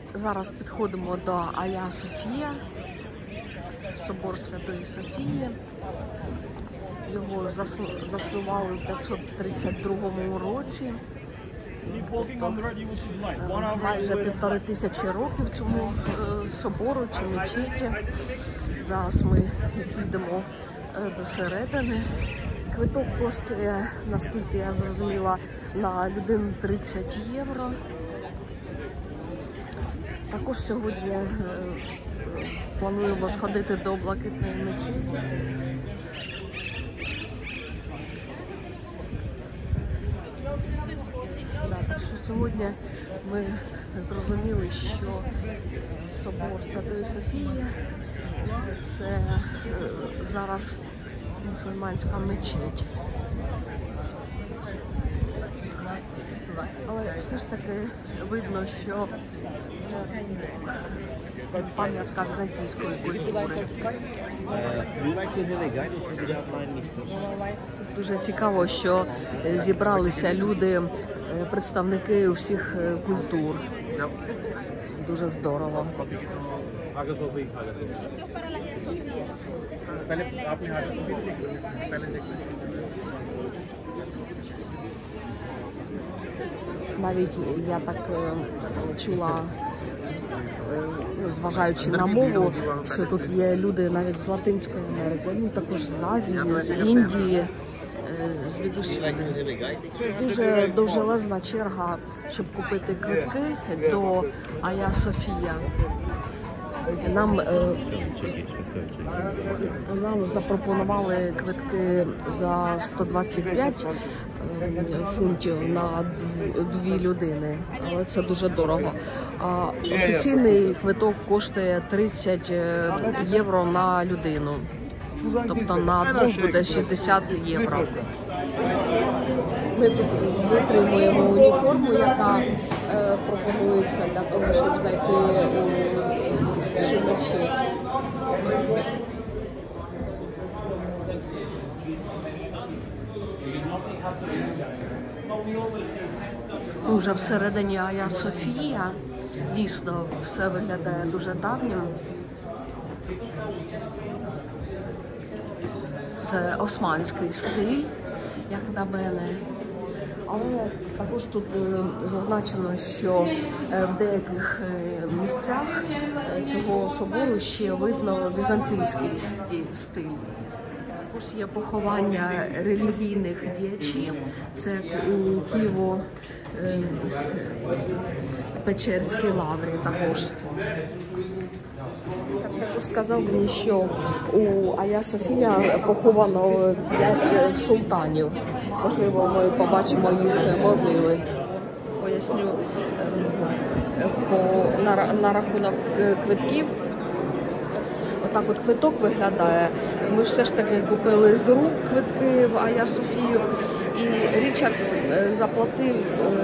Зараз підходимо до Айя Софія, собор Святої Софії. Його заснували в 532 році. Тобто, майже 1500 років цьому собору чи мечеті. Зараз ми підемо до середини. Квиток коштує, наскільки я зрозуміла, на людину 30 євро. Також сьогодні плануємо сходити до Блакитної мечеті. Так що сьогодні ми зрозуміли, що собор Святої Софії – це зараз мусульманська мечеть. Але все ж таки видно, що це пам'ятка візантійської культури. Дуже цікаво, що зібралися люди, представники усіх культур. Дуже здорово. Навіть я так чула, зважаючи на мову, що тут є люди навіть з Латинської Америки, ну також з Азії, з Індії, звідусюди. Це дуже довжелезна черга, щоб купити квитки до Айя Софія. Нам запропонували квитки за 125 фунтів на 2 людини, але це дуже дорого. А офіційний квиток коштує 30 євро на людину, тобто на 2 буде 60 євро. Ми тут витримуємо уніформу, яка пропонується для того, щоб зайти у цю мечеть. Уже всередині Айя Софія. Дійсно, все виглядає дуже давнім. Це османський стиль, як на мене. Але також тут зазначено, що в деяких місцях цього собору ще видно візантійський стиль. Також є поховання релігійних діячів. Це у Києво-Печерській лаврі також. Також сказав мені, що у Айя Софія поховано 5 султанів. Можливо, ми побачимо їх могили. Поясню на рахунок квитків. Отак от квиток виглядає. Ми все ж таки купили з рук квитки в Айя Софію. І Річард заплатив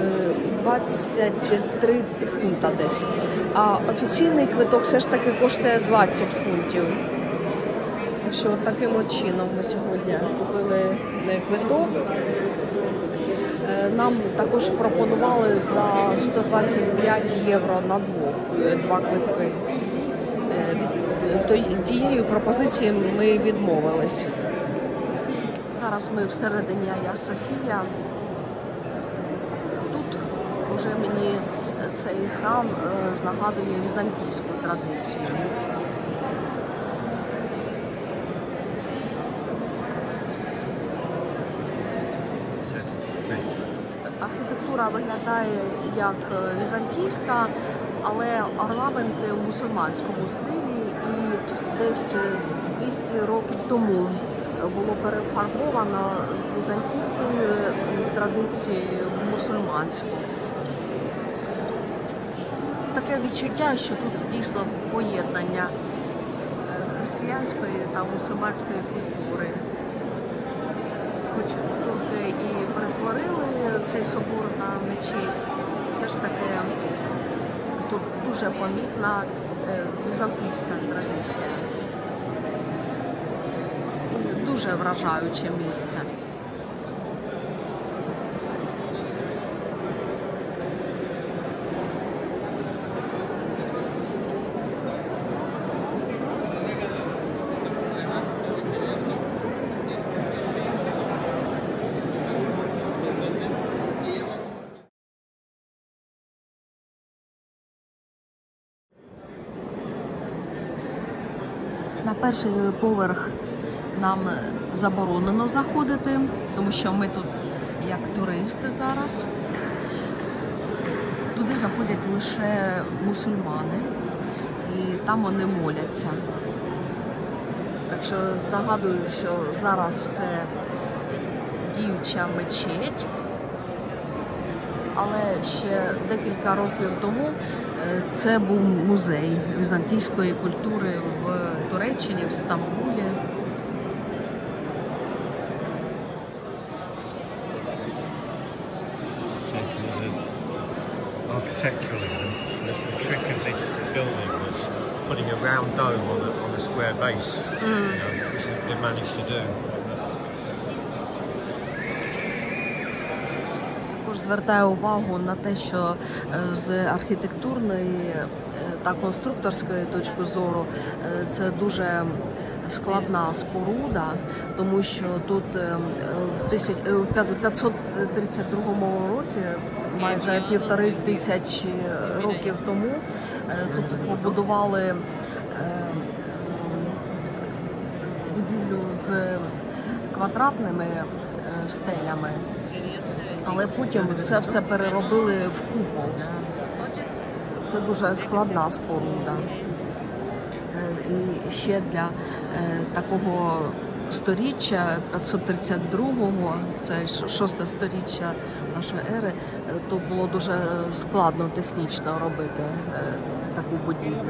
23 фунта десь. А офіційний квиток все ж таки коштує 20 фунтів. Так що таким от чином ми сьогодні купили квиток. Нам також пропонували за 125 євро на 2 квитки. Тією пропозицією ми відмовились. Зараз ми всередині Айя Софія. Тут вже мені цей храм нагадує візантійську традицію. Архітектура виглядає як візантійська, але орнаменти у мусульманському стилі, і десь 200 років тому було перефарбовано з візантійської традиції в мусульманську. Таке відчуття, що тут дійсно поєднання християнської та мусульманської культури. Хоч турки і перетворили цей собор на мечеть, все ж таки тут дуже помітна візантійська традиція. Дуже вражаюче місце. На перший поверх нам заборонено заходити, тому що ми тут як туристи зараз. Туди заходять лише мусульмани і там вони моляться. Так що здогадую, що зараз це діюча мечеть, але ще декілька років тому це був музей візантійської культури в Туреччині, в Стамбулі. Architecturally, the trick of this building was putting a round dome on a square base, which they managed to do. Також звертаю увагу на те, що з архітектурної та конструкторської точки зору це дуже складна споруда, тому що тут в 532 році, майже 1500 років тому, тут побудували будівлю з квадратними стелями, але потім це все переробили в купол. Це дуже складна споруда. І ще для такого сторіччя, 532-го, це 6-те сторіччя нашої ери, то було дуже складно технічно робити таку будівлю.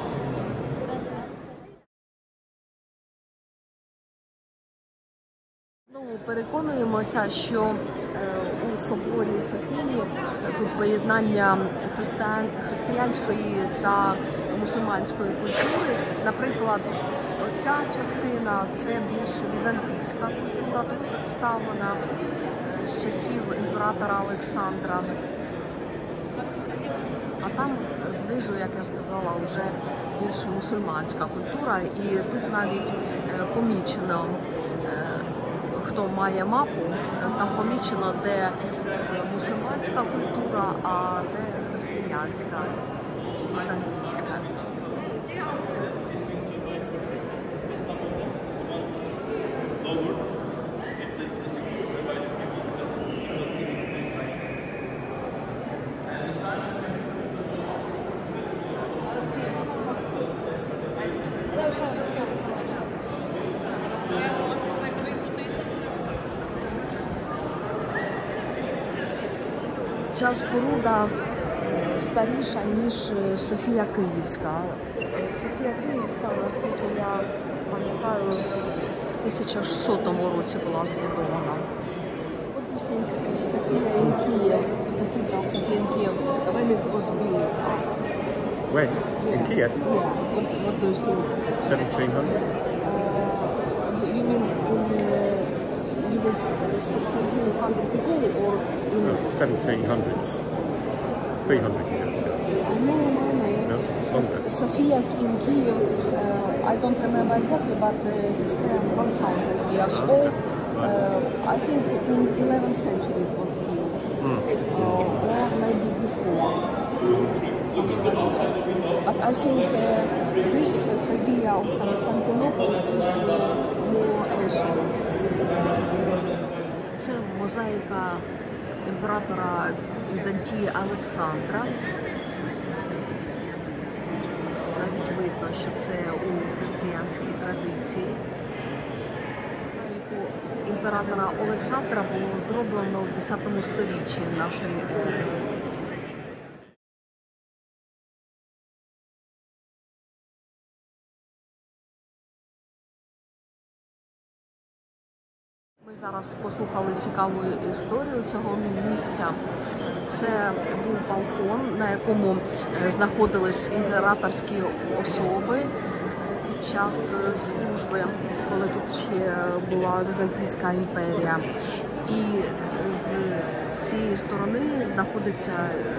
Переконуємося, що у соборі Софії тут поєднання християнської та мусульманської культури. Наприклад, ця частина – це більш візантійська культура, тут представлена з часів імператора Олександра. А там знизу, як я сказала, вже більш мусульманська культура, і тут навіть помічено, хто має мапу, там помічено, де мусульманська культура, а де християнська, візантійська. Ця споруда старіша, ніж Софія Київська. Софія Київська, наскільки я пам'ятаю, в 1600 році була збудована. What do you think Sophia in Kiev, Cathedral Sophia in Kiev, when it was built? When? In Kiev? Yeah. What do you think? 1700? You mean in was 1700 ago or in 1700s. 300 years ago. No. No? Longer. Sophia in Kiev, I don't remember exactly, but it's 1,000 years old. I think in 11th century it was built, or maybe before. Something like that. But I think this Sophia of Constantinople is more ancient. Це мозаїка імператора Візантії Олександра. Навіть видно, що це у християнській традиції. Мозаїку імператора Олександра було зроблено в 10 сторіччі нашої ери. Ми зараз послухали цікаву історію цього місця. Це був балкон, на якому знаходились імператорські особи під час служби, коли тут ще була Візантійська імперія. І з цієї сторони знаходиться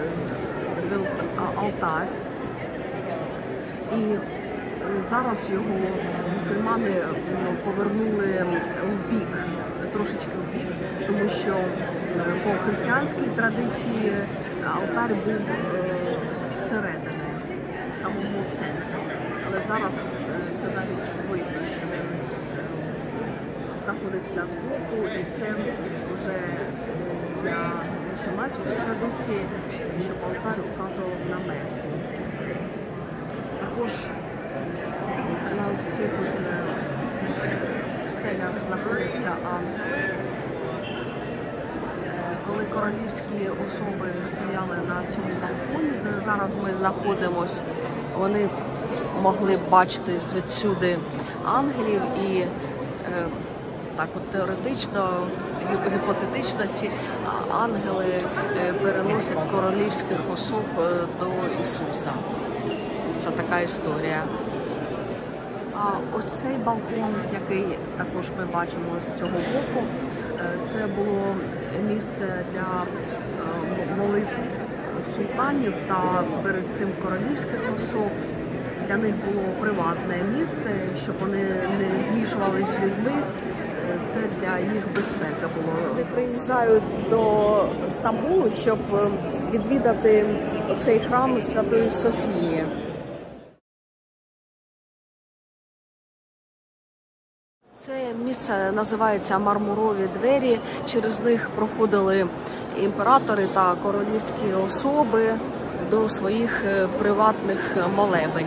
алтар. І зараз його мусульмани повернули в бік, трошечки в бік, тому що по християнській традиції алтар був зсередини, в самому центрі. Але зараз це навіть видно, що він знаходиться збоку, і це вже для мусульманської традиції, щоб алтар вказував на Мекку. Також на цих стелях знаходяться ангели. Коли королівські особи стояли на цьому балконі, де зараз ми знаходимося, вони могли б бачити звідсюди ангелів і так от теоретично, гіпотетично ці ангели переносять королівських особ до Ісуса. Це така історія. А ось цей балкон, який також ми бачимо з цього боку, це було місце для молитв султанів та перед цим королівських особ. Для них було приватне місце, щоб вони не змішувалися з людьми. Це для їх безпеки було. Вони приїжджають до Стамбулу, щоб відвідати цей храм Святої Софії. Це місце називається Мармурові двері. Через них проходили імператори та королівські особи до своїх приватних молебень.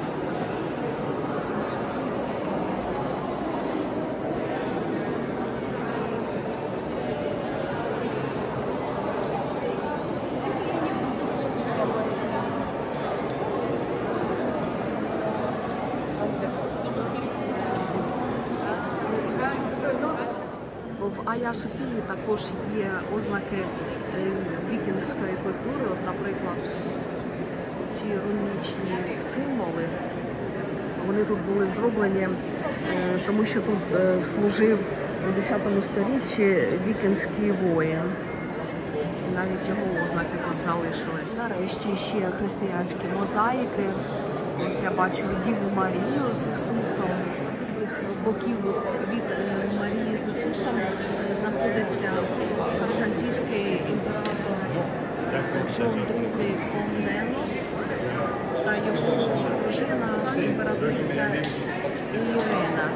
В Айя Софії також є ознаки вікінгської культури. От, наприклад, ці рунічні символи, вони тут були зроблені, тому що тут служив у 10 сторіччі вікінгський воїн. Навіть його ознаки тут залишились. Нарешті ще християнські мозаїки. Ось я бачу Діву Марію з Ісусом. Боків від Марії з Ісусом знаходиться візантійський імператор Джон II Комненос та його дружина імператриця Ірина.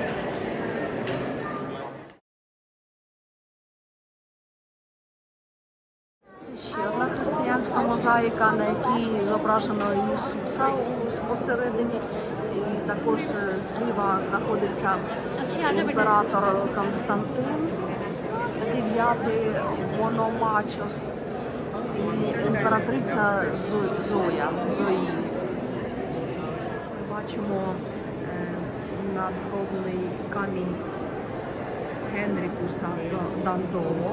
Це ще одна християнська мозаїка, на якій зображено Ісуса посередині. І також зліва знаходиться імператор Константин, 9-й Мономачос і імператриця Зої. Ми бачимо надгробний камінь Генрікуса Дандоло.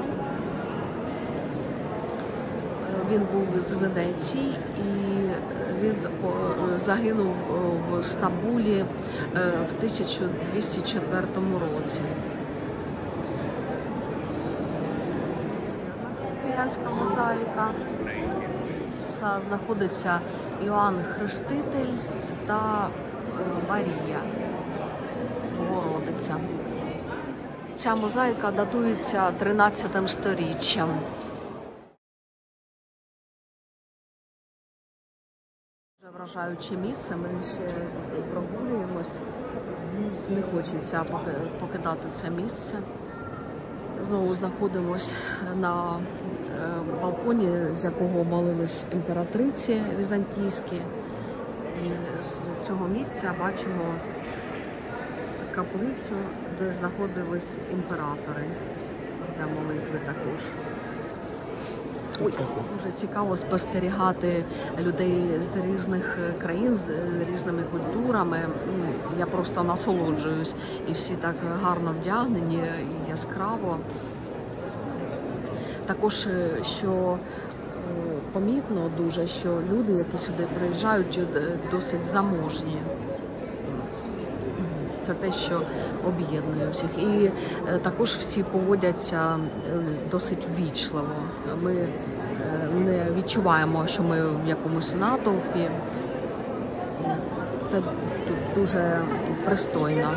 Він був з Венеції і він загинув в Стамбулі в 1204 році. Християнська мозаїка. Знаходиться Іоанн Хреститель та Марія Богородиця. Ця мозаїка датується 13 сторіччям. Вражаюче місце, ми ще прогулюємось, не хочеться покидати це місце. Знову знаходимось на балконі, з якого молились імператриці візантійські. І з цього місця бачимо каплицю, де знаходились імператори для молитви також. Ой, дуже цікаво спостерігати людей з різних країн, з різними культурами. Я просто насолоджуюсь. І всі так гарно вдягнені, і яскраво. Також, що помітно дуже, що люди, які сюди приїжджають, досить заможні. Це те, що об'єднує всіх. І також всі поводяться досить ввічливо. Ми не відчуваємо, що ми в якомусь натовпі. Це тут дуже пристойно.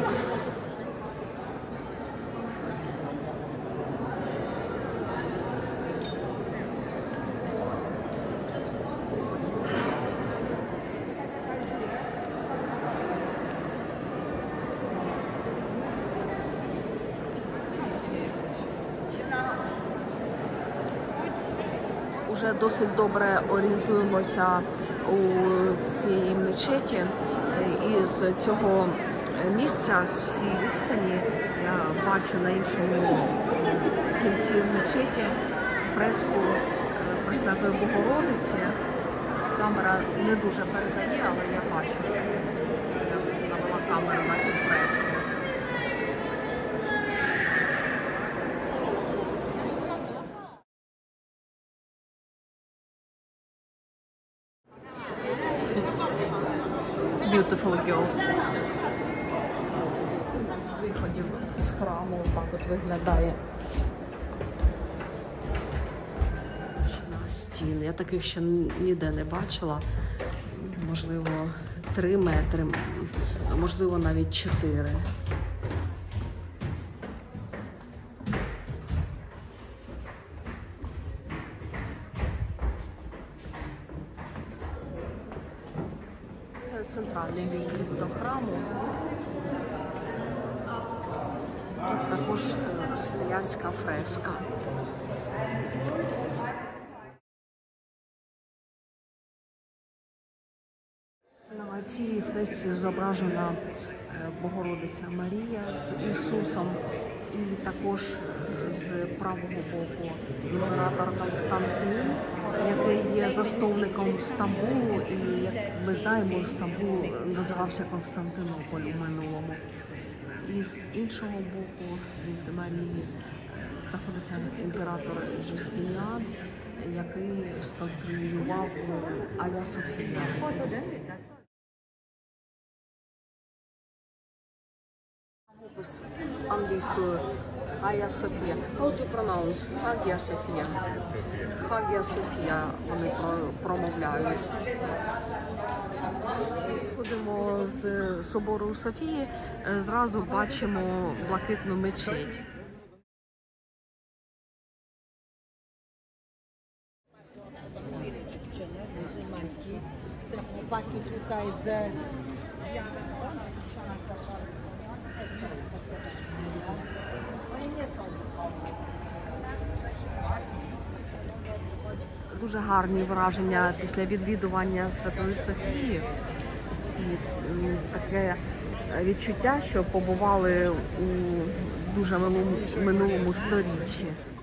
вже досить добре орієнтуємося у цій мечеті. І з цього місця, з цієї відстані, я бачу на іншому кінці мечеті фреску Пресвятої Богородиці. Камера не дуже передає, але я бачу. Я навела камеру на цю фреску. Beautiful girls. З виходів з храму так от виглядає. На стіни. Я таких ще ніде не бачила. Можливо, 3 метри, а можливо навіть 4. Це центральний вхід до храму. Тут також християнська фреска. На цій фресці зображена Богородиця Марія з Ісусом, і також з правого боку імператор Константин, який є засновником Стамбулу, і, як ми знаємо, Стамбул називався Константинополь у минулому. І з іншого боку від Марії знаходиться імператор Джустініан, який сконструював Айя Софія. Опис англійською Айя Софія. How to pronounce? Хагія Софія. Хагія Софія вони промовляють. Ходимо з собору Софії, зразу бачимо блакитну мечеть. Дуже гарні враження після відвідування Святої Софії. І таке відчуття, що побували у дуже минулому сторіччі.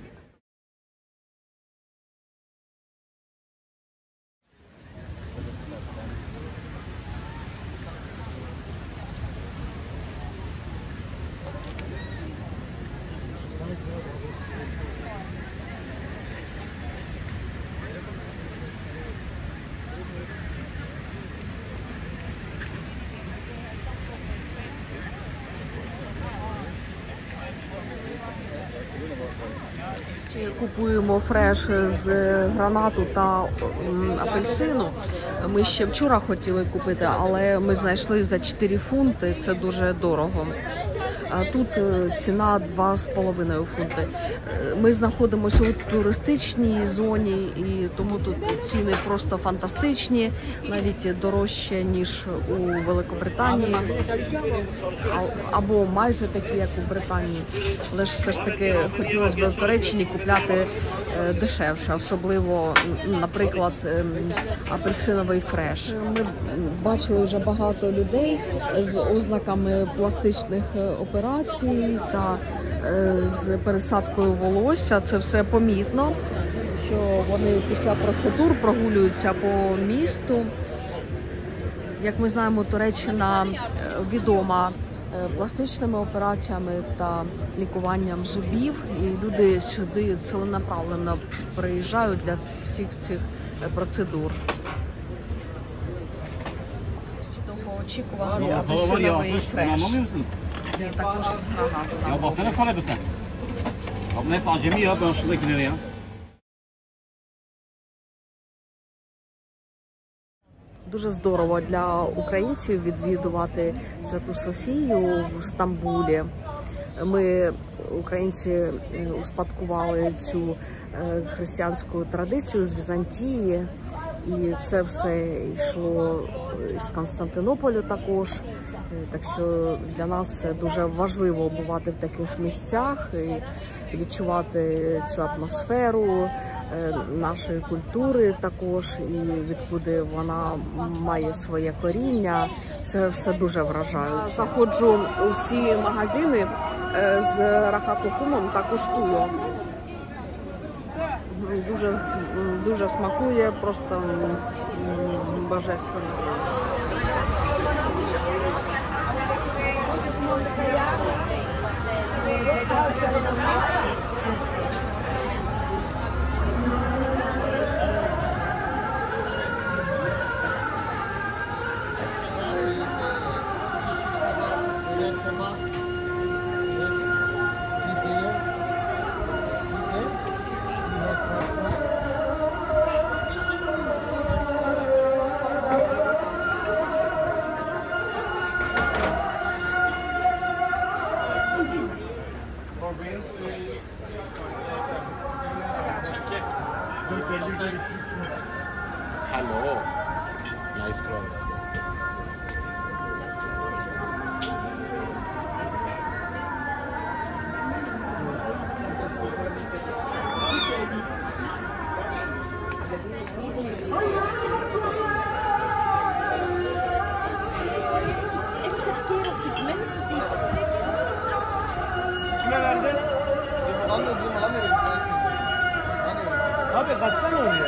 Купуємо фреш з гранату та апельсину. Ми ще вчора хотіли купити, але ми знайшли за 4 фунти, це дуже дорого. Тут ціна 2,5 фунти. Ми знаходимося у туристичній зоні, і тому тут ціни просто фантастичні, навіть дорожче, ніж у Великобританії, або майже такі, як у Британії. Але ж все ж таки хотілося б в Туреччині купляти дешевше, особливо, наприклад, апельсиновий фреш. Ми бачили вже багато людей з ознаками пластичних операцій та з пересадкою волосся. Це все помітно, що вони після процедур прогулюються по місту. Як ми знаємо, Туреччина відома пластичними операціями та лікуванням зубів, і люди сюди ціленаправленно приїжджають для всіх цих процедур. Довгоочікуваний апельсиновий фреш. І також з гранату. Дуже здорово для українців відвідувати Святу Софію в Стамбулі. Ми, українці, успадкували цю християнську традицію з Візантії, і це все йшло з Константинополю також. Так що для нас це дуже важливо бувати в таких місцях. І відчувати цю атмосферу нашої культури також, і відкуди вона має своє коріння. Це все дуже вражаюче. Заходжу у всі магазини з рахат-лукумом та куштую. Дуже смакує, просто божественно. Hello. Nice crowd. Kime verdin? Anladım. Abi kaçsana oraya.